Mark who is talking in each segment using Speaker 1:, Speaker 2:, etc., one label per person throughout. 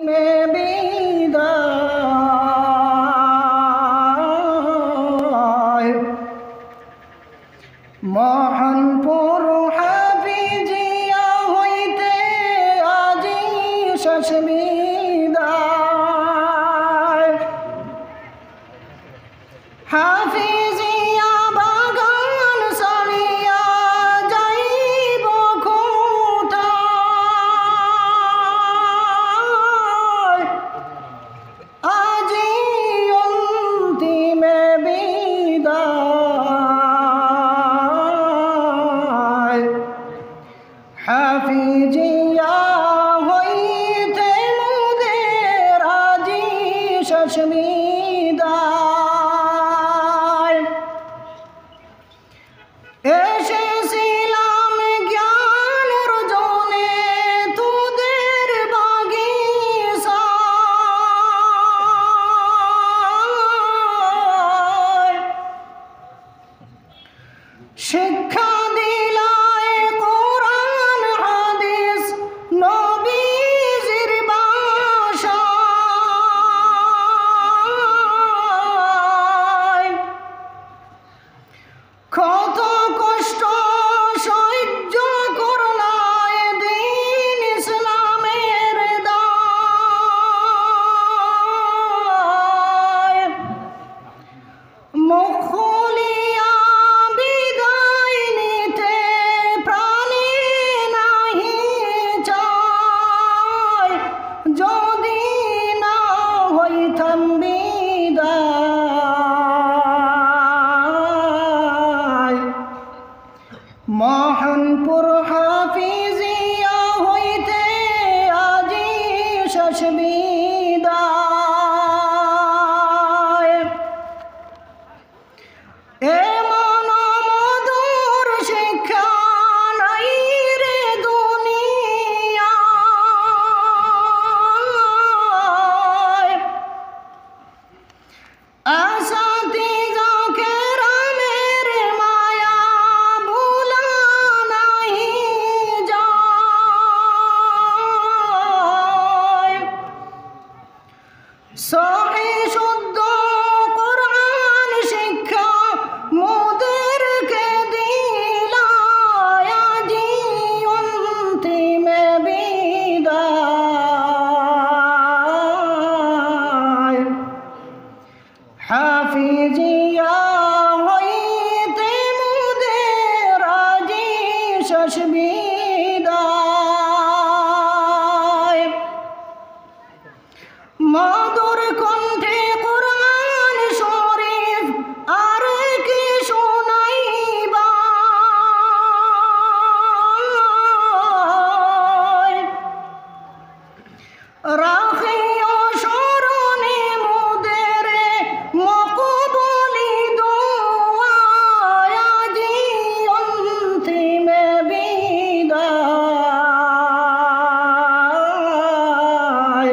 Speaker 1: में বিদায় মোহনপুর হাফিজিয়া হইতে আজি শেষ বিদায় হাফিজিয়া বাগান সারিয়া যাইব কোথায় আজি অন্তিমে বিদায় হাফিজিয়া হইতে মোদের আজি শেষ বিদায় এসেছিলাম জ্ঞান অর্জনে তোদের বাগিচায় শিক্ষা দিলায় কোরআন হাদিস নবীজির ভাষায় কত কষ্ট সহ্য করলায় দ্বীন ইসলামের দায় মুখ খুলিয়া বিদায় নিতে প্রাণে নাহি চায় যদি না হইতাম বিদায় মোহনপুর হাফিজিয়া হইতে আজি শেষ বিদায় এমন মধুর শিক্ষা নাই রে দুনিয়ায় আসাতিজা কেরামের মায়া ভুলা নাহি যায় সহিহ শুদ্ধ কোরআন শিক্ষা মোদেরকে দিলায় আজি অন্তিমে বিদায় হাফিজিয়া হইতে মোদের আজি শেষ বিদায় মধুর কণ্ঠে কোরআন শরীফ আর কি শোনাইবা রাখিও স্মরণে মোদের মকবুলি দোয়ায় আজি অন্তিমে বিদায়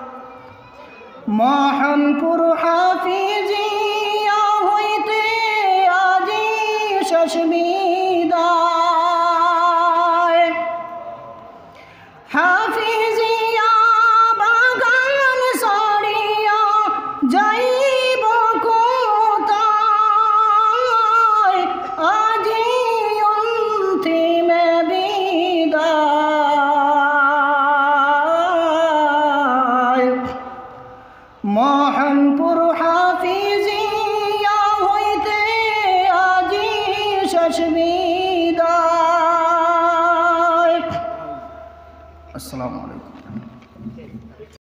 Speaker 1: মোহনপুর হাফিজিয়া হইতে আজি শেষ বিদায় হাফিজিয়া বাগান সারিয়া যাইব কোথায় আজি অন্তিমে বিদায় মোহনপুর হাফিজিয়া হইতে আজি শেষ বিদায়। আসসালামু আলাইকুম।